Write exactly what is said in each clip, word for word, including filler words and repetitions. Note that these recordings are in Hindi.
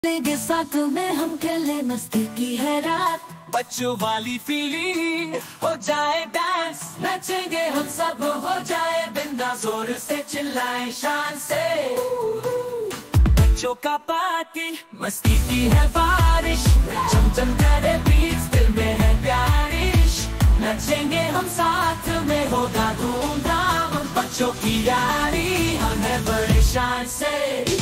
लेंगे साथ में हम खेले मस्ती की है रात, बच्चों वाली फीलिंग हो जाए डांस, नचेंगे हम सब हो जाए बिंदास, जोर से चिल्लाए शान से। बच्चों का पार्टी, मस्ती की है बारिश, चमचम करे बीच दिल में है प्यारिश, नचेंगे हम साथ में होगा धूमधाम, बच्चों की यारी हम है बड़े शान से।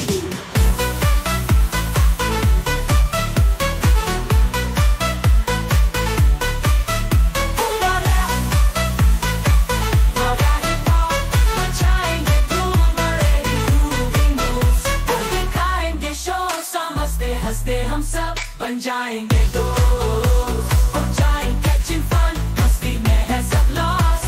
हंसते हम सब बन जाएंगे दोस्त, हो जाएंगे catching fun, मस्ती में है सब lost।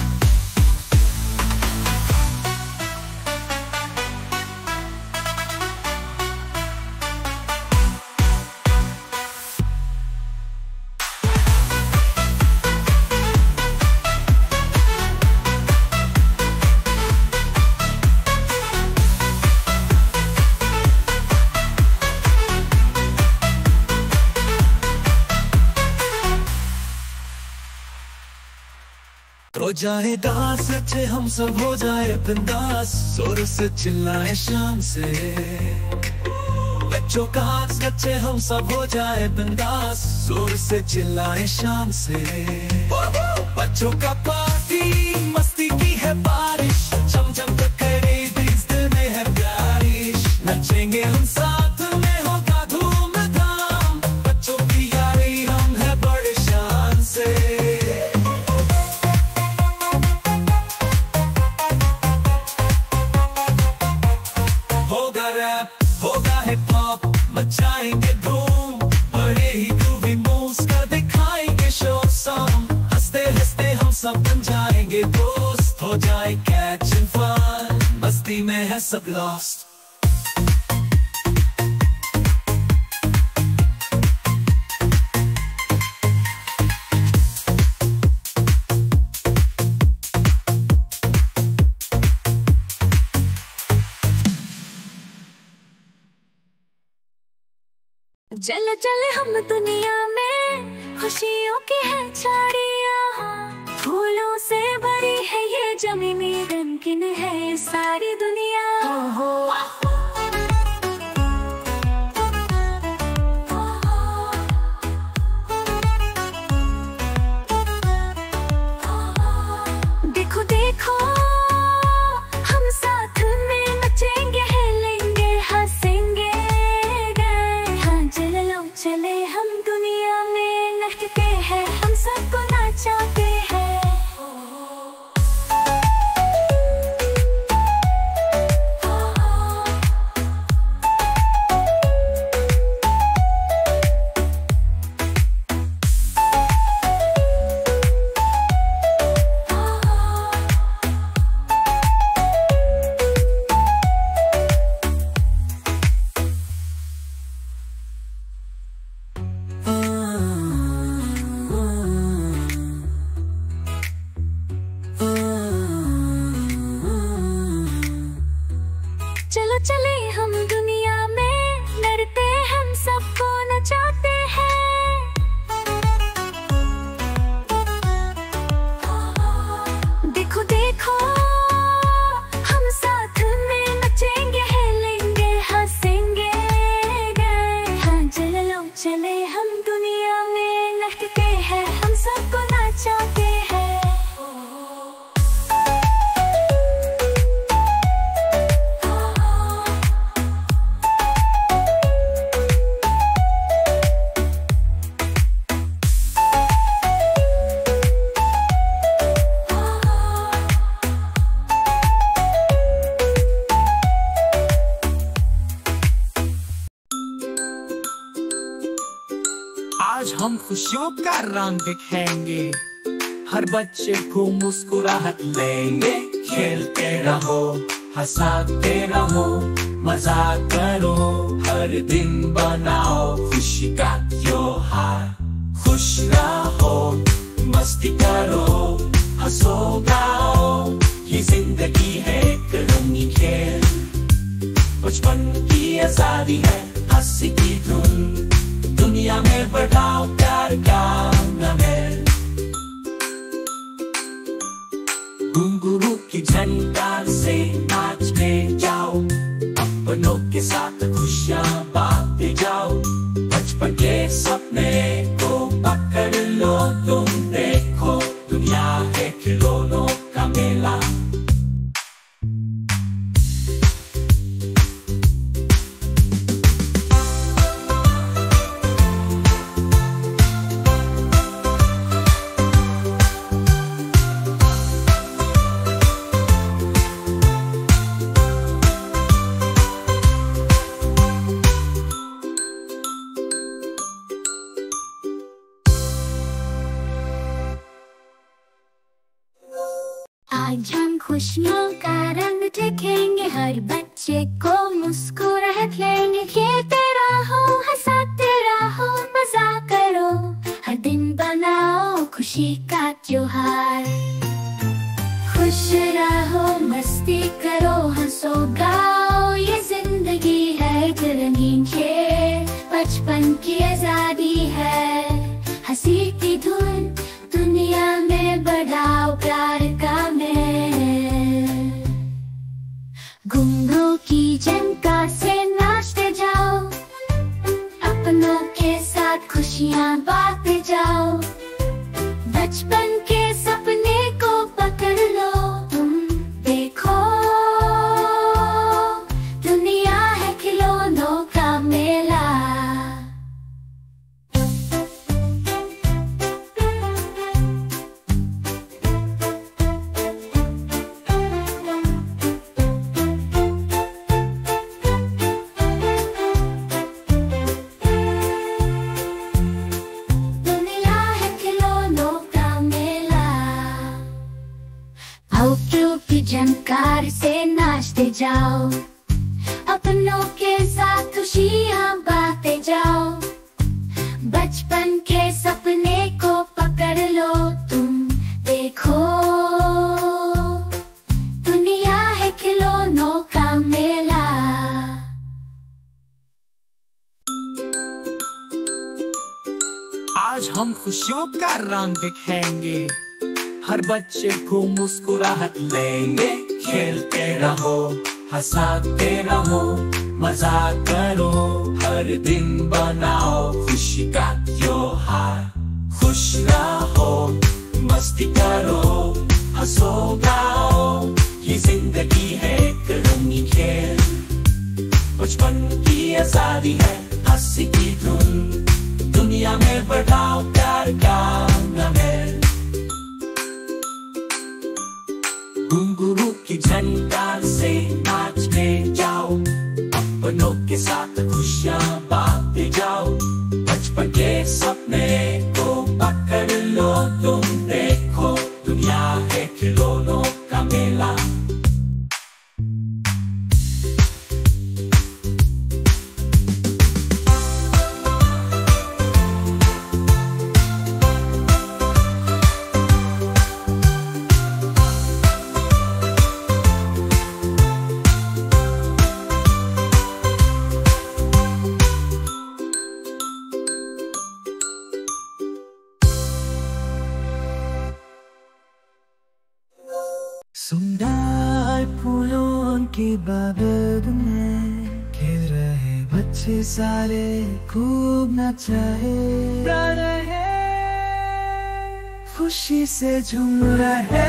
हो जाए डांस अच्छे हम सब हो जाए बिंदास, जोर से चिल्लाए शान से। बच्चों का हाथ अच्छे हम सब हो जाए बिंदास, जोर से चिल्लाए शान से। बच्चों का पार्टी, मस्ती की है बारिश, चमचम करे बीच दिल में है प्यारिश, नचेंगे हम साथ में होगा धूमधाम, बच्चों की यारी हम है बड़े शान से। होगा हिप हॉप, मचाएंगे धूम, बड़े ही ग्रूवी मूव्स का दिखाएंगे शो सॉन्ग, हंसते हंसते हम सब बन जाएंगे दोस्त, हो जाए कैचिंग फन, मस्ती में है सब लॉस्ट। चल चल हम दुनिया में, खुशियों की है झाड़ियाँ, फूलों से भरी है ये जमीनी, रंगीन है सारी दुनिया। देखो देखो हम साथ में नचेंगे, हिलेंगे हंसेंगे, चले हम दुनिया में नचते हैं, हम सबको नचाते हैं। चलो चले हम दुनिया में, लड़ते हम सबको नचाते हैं। देखो देखो हम साथ में नचेंगे, हिलेंगे हंसेंगे, हाँ चलो चले हम दुनिया में नचते हैं, हम सबको नचाते हैं। आज हम खुशियों का रंग दिखाएंगे, हर बच्चे को मुस्कुराहट लेंगे, खेलते रहो हंसाते रहो, मजा करो, हर दिन बनाओ खुशी का त्योहार। खुश रहो, मस्ती करो, हंसो गाओ, ये जिंदगी है एक रंगीन खेल, बचपन की आजादी है। हंसी की धुन, दुनिया में बढ़ाओ प्यार का नमन। घुंघरू की झनकार से नाचने जाओ, अपनों के साथ खुशियाँ बांटते जाओ। बचपन के सपने को पकड़ लो तुम, देखो दुनिया है खिलौनों का मेला। आज हम खुशियों का रंग दिखेंगे, हर बच्चे को मुस्कुराहट लेंगे। खेलते रहो, हंसाते रहो, मजा करो, हर दिन बनाओ खुशी का त्योहार। खुश रहो, मस्ती करो, हंसो गाओ, ये जिंदगी है एक रंगीन खेल। बचपन की आजादी है, हंसी की धुन, दुनिया में बढ़ाओ प्यार का मेल। घुंघरू की झनकार से नाचते जाओ, अपनों के साथ खुशियाँ बांटते जाओ। बचपन के सपने को पकड़ लो तुम, देखो दुनिया है खिलौनों का मेला। झनकार से नाचते जाओ, अपनों के साथ खुशियाँ बांटते जाओ। बचपन के सपने को पकड़ लो तुम, देखो दुनिया है खिलौनों का मेला। आज हम खुशियों का रंग दिखाएंगे, हर बच्चे को मुस्कुराहट लेंगे। खेलते रहो, हंसाते रहो, मजा करो, हर दिन बनाओ खुशी का त्योहार। खुश रहो, मस्ती करो, हंसो गाओ, ये जिंदगी है एक रंगीन खेल। बचपन की आजादी है, हंसी की धुन, दुनिया में बढ़ाओ प्यार का नमन। घुंघरू की झनकार से नाचने जाओ, अपनों के साथ खुशियाँ बांटते जाओ। बचपन के सपने को पकड़ लो तुम, देखो दुनिया है खिलौनों का मेला। सुंदर फूलों की बागों में खेल रहे बच्चे सारे, खूब नचाए रहे, खुशी से झूम रहे।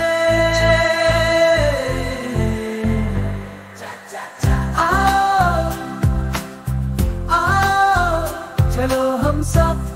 आओ आओ चलो हम सब